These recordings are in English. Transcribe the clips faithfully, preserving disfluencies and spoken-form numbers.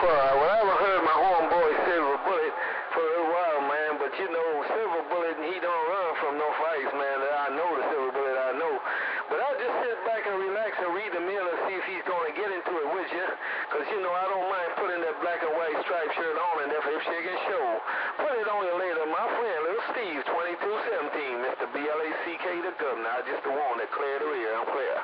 far. Well, I haven't heard my homeboy Silver Bullet for a little while, man. But you know, Silver Bullet, he don't run from no fights, man. That I know the Silver Bullet, I know. But I'll just sit back and relax and read the mail and see if he's going to get into it with you. Because, you know, I don't mind putting that black and white striped shirt on and that if she can show. Put it on you later, my friend, Little Steve, twenty-two seventeen, Mister B L A C K, the governor. I just the one that cleared the rear. I'm clear.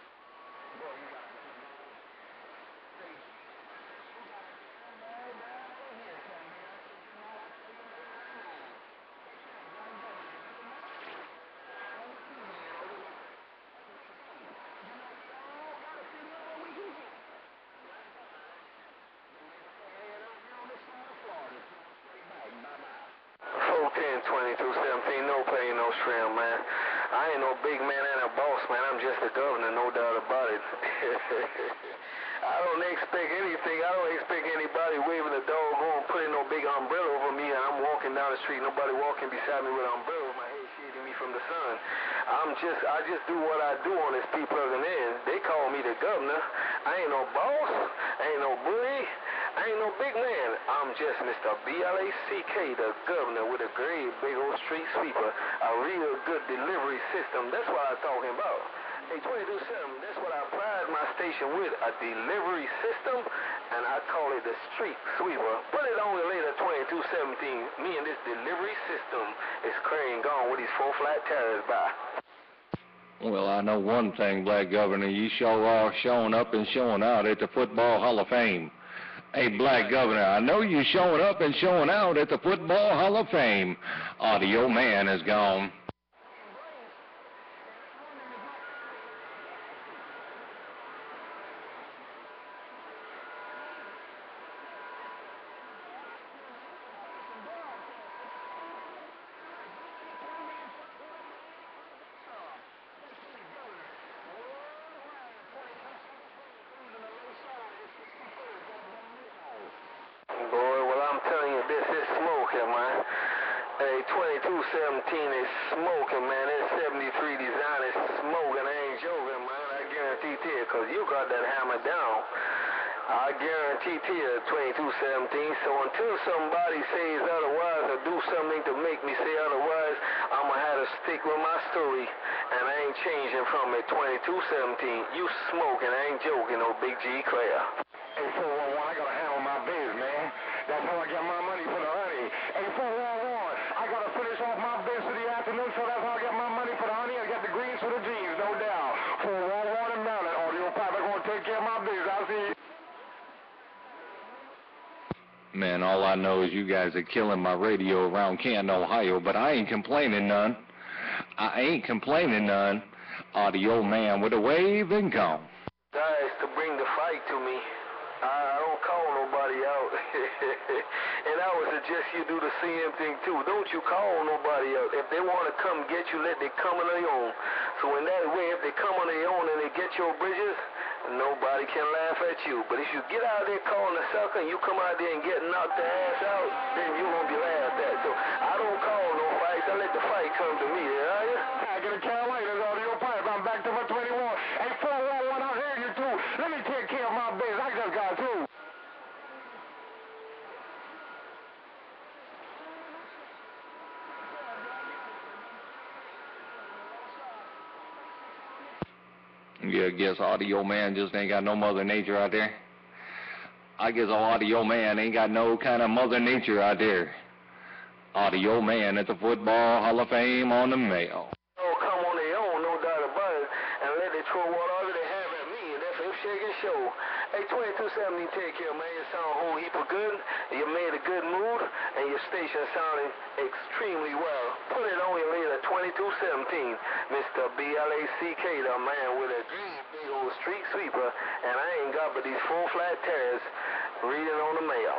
ten, twenty-two, seventeen, no pain, no shrimp, man. I ain't no big man and a boss, man. I'm just the governor, no doubt about it. I don't expect anything. I don't expect anybody waving a dog on, putting no big umbrella over me, and I'm walking down the street, nobody walking beside me with an umbrella over my head shading me from the sun. I'm just, I just do what I do on this P plugging in. They call me the governor. I ain't no boss. I ain't no bully. I ain't no big man. I'm just Mister B L A C K, the governor with a great big old street sweeper, a real good delivery system. That's what I'm talking about. Hey, twenty-two seven, that's what I pride my station with, a delivery system, and I call it the street sweeper. Put it on you later, twenty-two seventeen. Me and this delivery system is carrying on with these four flat tires by. Well, I know one thing, Black Governor, you sure are showing up and showing out at the Football Hall of Fame. Hey, Black Governor, I know you showing up and showing out at the Football Hall of Fame. Audio Man is gone. twenty-two seventeen is smoking, man. That seventy-three design is smoking. I ain't joking, man. I guarantee to you, because you got that hammer down. I guarantee to you, twenty-two seventeen. So until somebody says otherwise or do something to make me say otherwise, I'm going to have to stick with my story. And I ain't changing from it, twenty-two seventeen. You smoking, I ain't joking, no Big G Claire. Hey, four one one, I got to handle my biz, man. That's how I get my money for the honey. Hey, four one one, I got to finish off my biz for the afternoon, so that's how I get my money for the honey. I get the greens for the jeans, no doubt. four one one and Maryland, audio pipe, I'm going to take care of my biz. I'll see you. Man, all I know is you guys are killing my radio around Canton, Ohio, but I ain't complaining none. I ain't complaining none. Audio Man with a wave and gone. Guys, to bring the fight to me. I don't call nobody out. And I would suggest you do the same thing too. Don't you call nobody out. If they want to come get you, let they come on their own. So in that way, if they come on their own and they get your bridges, nobody can laugh at you. But if you get out there calling a sucker and you come out there and get knocked the ass out, then you won't be laughed at. So I don't call no fights. I let the fight come to me. Are you? Back in the Carolinas, audio pipe. I'm back to my twenty-one. Hey, four one one, I heard you too. Let me take care of my biz. I just got through. Yeah, I guess Audio Man just ain't got no Mother Nature out there. I guess Audio Man ain't got no kind of Mother Nature out there. Audio Man at the Football Hall of Fame on the mail. Oh, come on their own, no doubt about it, and let they throw whatever they have at me, and that's a shaking show. Hey, twenty-two seventy, take care, man. You sound a whole heap of good. You made a good mood, and your station sounding extremely well. Put it on you later, twenty-two seventeen. Mister B L A C K, the man with a big old street sweeper, and I ain't got but these four flat tires reading on the mail.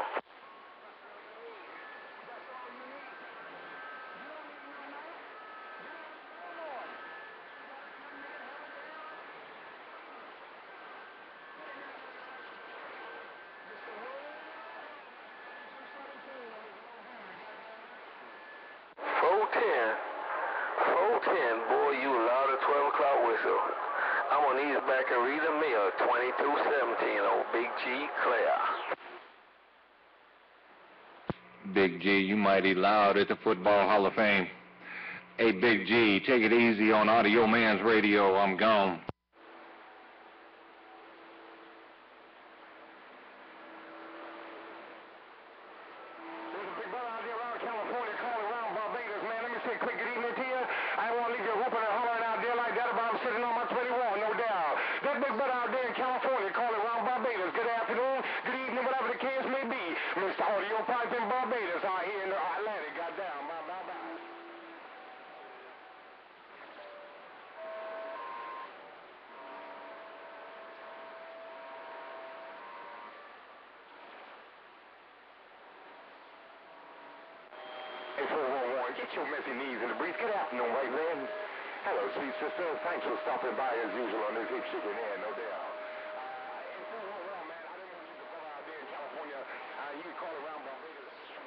four ten, four ten, boy, you loud at twelve o'clock whistle. I'm on these back and read the mail, twenty-two seventeen, old Big G Claire. Big G, you mighty loud at the Football Hall of Fame. Hey, Big G, take it easy on Audio Man's radio. I'm gone. Get your messy knees in the breeze. Good afternoon, white man. Hello, sweet sister. Thanks for stopping by as usual on this hip chicken air, no doubt. Uh, in four one one, man, I didn't want you to go out there in California. Uh, you can call around Barbados.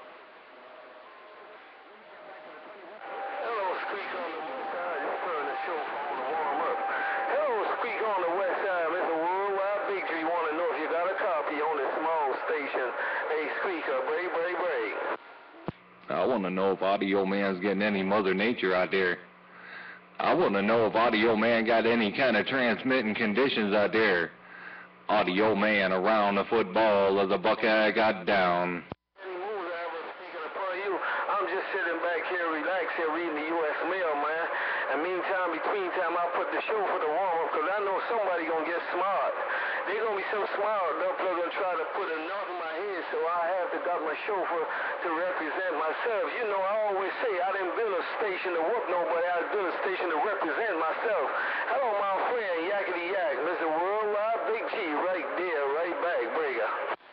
Hello, Squeak on the west side. Just turning the show phone to warm up. Hello, Squeak on the west side. Mister Worldwide Big G. Want to know if you got a copy on this small station. Hey, Squeaker, bray, bray, bray. I want to know if Audio Man's getting any Mother Nature out there. I want to know if Audio Man got any kind of transmitting conditions out there. Audio Man around the football as the Buckeye got down. Any moves I ever speaking upon you, I'm just sitting back here relaxing, reading the U S mail, man. And meantime, between time, I put the show for the warm-up because I know somebody going to get smart. They're going to be so smart, they're going to try to put a knot in my head, so I have to got my chauffeur to represent myself. You know, I always say I didn't build a station to whoop nobody, I built a station to represent myself. Hello, my friend, Yakety Yak, Mister Worldwide Big G, right there, right back, Brigger.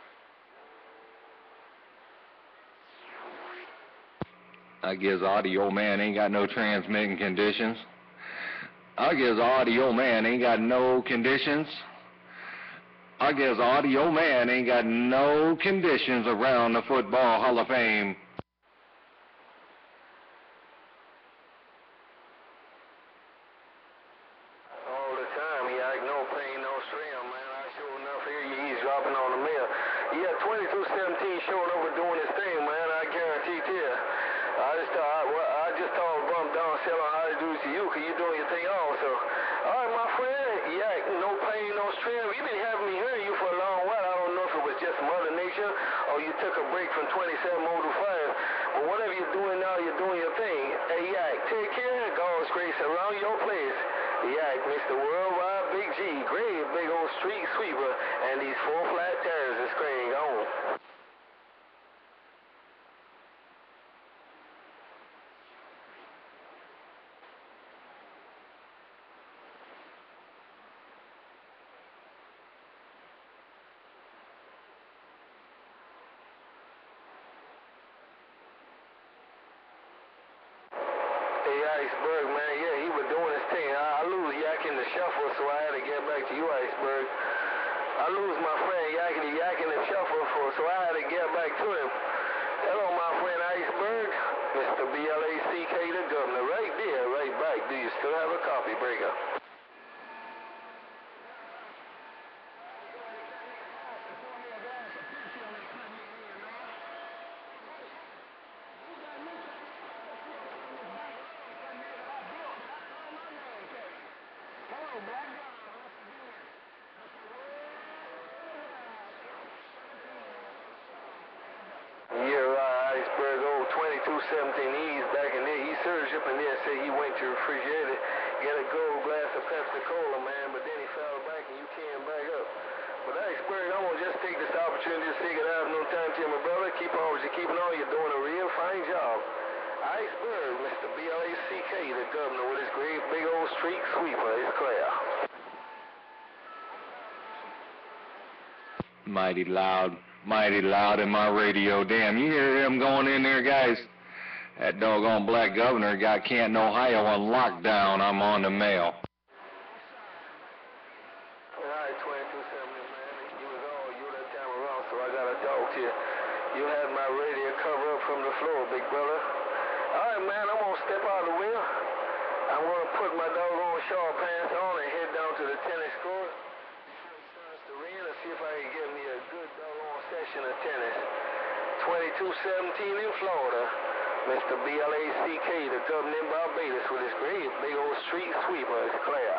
I guess Audio Man ain't got no transmitting conditions. I guess Audio Man ain't got no conditions. I guess Audio Man ain't got no conditions around the Football Hall of Fame. All the time, Yak, no pain, no strain, man. I sure enough hear you eavesdropping on the mail. Yeah, twenty-two seventeen showing up and doing his thing, man. I guarantee to you. I just thought, I, well, I just thought bump down, sell on how to do it to you, because you're doing your thing also. All right, my friend, Yak, no pain, no strain. You've been having me hearing you for a long while. I don't know if it was just Mother Nature or you took a break from twenty-seven oh to five. But whatever you're doing now, you're doing your thing. Hey, Yak, take care. God's grace around your place. Yak, Mister Worldwide Big G, great big old street sweeper, and these four flat tires is spraying on. Iceberg, man, yeah, he was doing his thing. I, I lose Yak in the shuffle, so I had to get back to you, Iceberg. I lose my friend Yakety Yak in the shuffle, for, so I had to get back to him. Hello, my friend Iceberg, Mister B L A C K, the governor, right there, right back. Do you still have a copy, Breaker? Yeah, right, Iceberg, old twenty-two seventeen E's back in there. He surged up in there and said he went to the refrigerator, got a gold glass of Pepsi-Cola, man, but then he fell back and you came back up. But Iceberg, I want to just take this opportunity to say good afternoon time to you, my brother. Keep on what you're keeping on. You're doing a real fine job. Iceberg, Mister B L A C K, the governor, with his great big old street sweeper. It's clear. Mighty loud, mighty loud in my radio. Damn, you hear them going in there, guys? That doggone black governor got Canton, Ohio on lockdown. I'm on the mail. All right, twenty-two seventy, man. You was all you that time around, so I got to talk to you. You had my radio cover up from the floor, big brother. All right, man, I'm going to step out of the wheel. I'm going to put my doggone short pants on and head down to the tennis court. See if I can get me a good doggone session of tennis. twenty-two seventeen in Florida. Mister B L A C K, the governor in Barbados, with his great big old street sweeper. It's clear.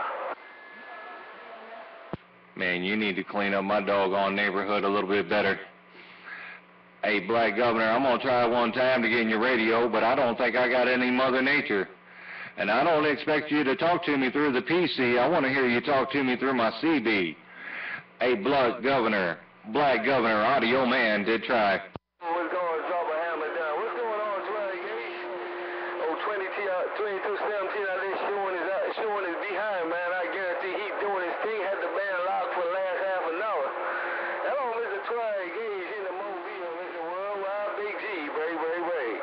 Man, you need to clean up my doggone neighborhood a little bit better. Hey, Black Governor, I'm going to try one time to get in your radio, but I don't think I got any Mother Nature. And I don't expect you to talk to me through the P C. I want to hear you talk to me through my C B. Hey, Black Governor, Black Governor, Audio Man did try. What's going on, drop a hammer down. What's going on, Swag Gage? Oh, twenty-two seventeen out there showing his, uh, showing his behind, man. I guarantee he's doing his thing. Had the band locked for the last half an hour. Hello, Mister Swag Gage in the Mobile, Mister Worldwide Big G, Bray, Bray, Bray.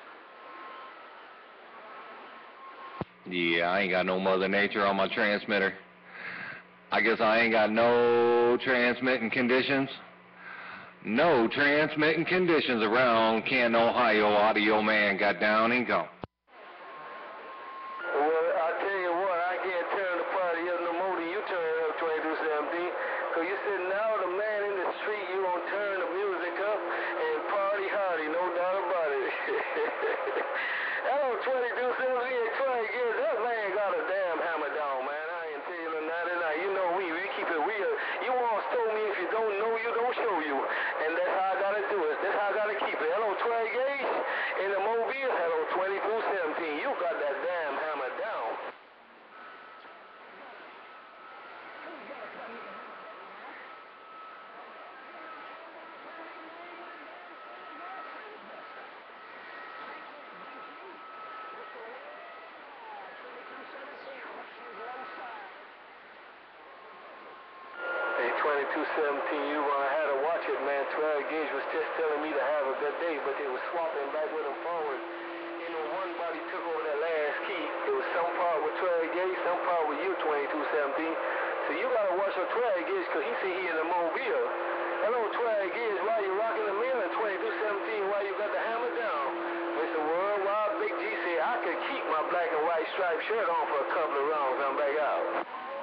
Yeah, I ain't got no Mother Nature on my transmitter. I guess I ain't got no transmitting conditions. No transmitting conditions around Canton, Ohio. Audio Man got down and gone. Well, I tell you what, I can't turn the party up no more than you turn it up twenty-two seventeen. Because you said now the man in the street, you gonna turn the music up and party hardy, no doubt about it. Hello, twenty-two seventeen, try again. That man got a damn hammer down, man. I ain't tell you nothing tonight. You know we, we keep it real. You won't stole me if you don't know you, don't show you. And that's how I gotta do it. That's how I gotta keep it. Hello, Trey Gage in the Mobile. Hello, twenty-two seventeen. You got that damn hammer down. twenty-two seventeen, you uh, had to watch it, man. Trey Gage was just telling me to have a good day, but they was swapping back with him forward. You know, one body took over that last key. It was some part with Trey Gage, some part with you, twenty-two seventeen. So you got to watch your Trey Gage because he see he in the Mobile. Hello, Trey Gage, why you rocking the mill in twenty-two seventeen? Why you got the hammer down? Mister Worldwide Big G said I could keep my black and white striped shirt on for a couple of rounds. I'm back out.